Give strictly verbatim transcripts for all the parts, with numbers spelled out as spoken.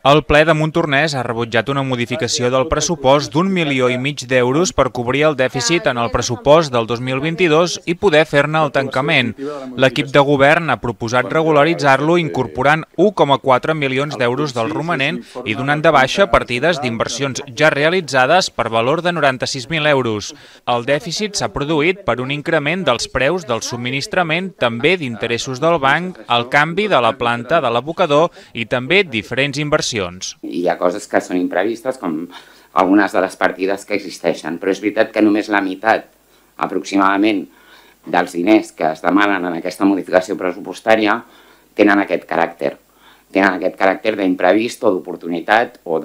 El ple de Montornès ha rebutjat una modificació del pressupost d'un milió i mig d'euros per cobrir el dèficit en el pressupost del dos mil vint-i-dos i poder fer-ne el tancament. L'equip de govern ha proposat regularitzar-lo incorporant u coma quatre milions d'euros del romanent i donant de baixa partides d'inversions ja realitzades per valor de noranta-sis mil euros. El dèficit s'ha produït per un increment dels preus del subministrament, també d'interessos del banc, el canvi de la planta de l'abocador i també diferents inversions. I hi ha coses que són imprevistes, com algunes de les partides que existeixen, però és veritat que només la meitat, aproximadament, dels diners que es demanen en aquesta modificació pressupostària tenen aquest caràcter. Tenen aquest caràcter d'imprevist o d'oportunitat o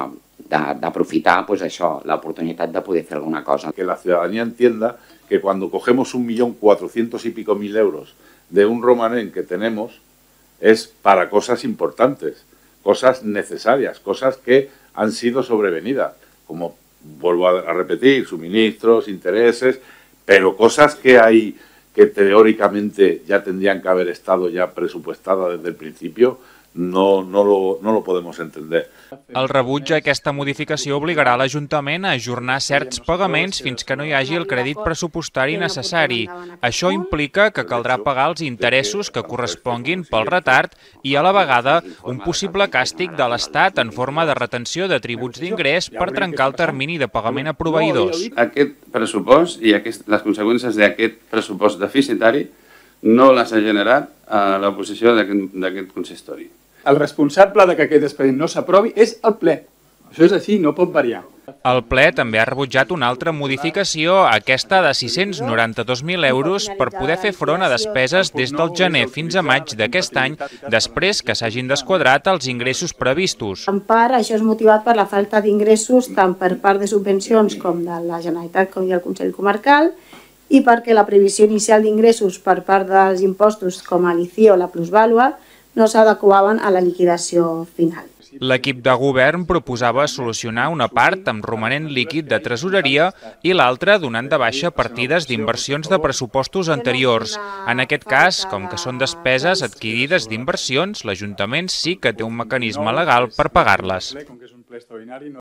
d'aprofitar pues això, l'oportunitat de poder fer alguna cosa. Que la ciudadanía entienda que cuando cogemos un millón cuatrocientos y pico mil euros de un romanent que tenemos es para cosas importantes, cosas necesarias, cosas que han sido sobrevenidas, como, vuelvo a repetir, suministros, intereses, pero cosas que hay que teóricamente ya tendrían que haber estado ya presupuestadas desde el principio, no, no, lo, no lo podemos entender. El rebuig a aquesta modificació obligarà l'Ajuntament a ajornar certs pagaments fins que no hi hagi el crèdit pressupostari necessari. Això implica que caldrà pagar els interessos que corresponguin pel retard i, a la vegada, un possible càstig de l'Estat en forma de retenció de tributs d'ingrés per trencar el termini de pagament a proveïdors. Aquest pressupost i aquest, les conseqüències d'aquest pressupost deficitari no les ha generat a l'oposició d'aquest consistori. El responsable de que aquest expedient no s'aprovi és el ple. Això és així, no pot variar. El ple també ha rebutjat una altra modificació, aquesta de sis-cents noranta-dos mil euros per poder fer front a despeses des del gener fins a maig d'aquest any, després que s'hagin desquadrat els ingressos previstos. En part, això és motivat per la falta d'ingressos tant per part de subvencions com de la Generalitat com del Consell Comarcal i perquè la previsió inicial d'ingressos per part dels impostos com l'I C I o la plusvàlua no s'adequaven a la liquidació final. L'equip de govern proposava solucionar una part amb romanent líquid de tresoreria i l'altra donant de baixa partides d'inversions de pressupostos anteriors. En aquest cas, com que són despeses adquirides d'inversions, l'Ajuntament sí que té un mecanisme legal per pagar-les.